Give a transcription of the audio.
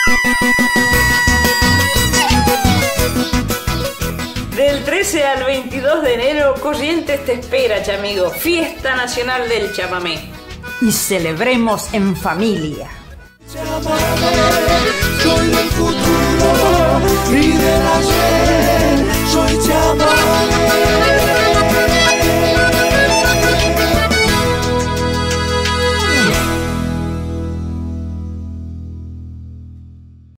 Del 13 al 22 de enero, Corrientes te espera, chamigo. Fiesta Nacional del Chamamé. Y celebremos en familia. Chamamé.